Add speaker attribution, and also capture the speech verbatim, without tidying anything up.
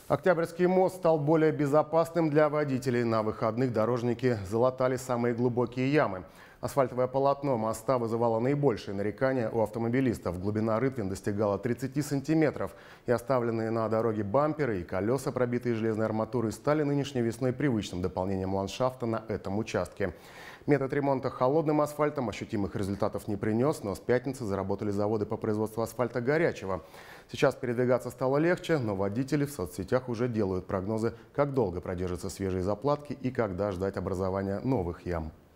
Speaker 1: Октябрьский мост стал более безопасным для водителей. На выходных дорожники залатали самые глубокие ямы. Асфальтовое полотно моста вызывало наибольшие нарекания у автомобилистов. Глубина рытвин достигала тридцати сантиметров. И оставленные на дороге бамперы и колеса, пробитые железной арматурой, стали нынешней весной привычным дополнением ландшафта на этом участке. Метод ремонта холодным асфальтом ощутимых результатов не принес, но с пятницы заработали заводы по производству асфальта горячего. Сейчас передвигаться стало легче, но водители в соцсетях уже делают прогнозы, как долго продержатся свежие заплатки и когда ждать образования новых ям.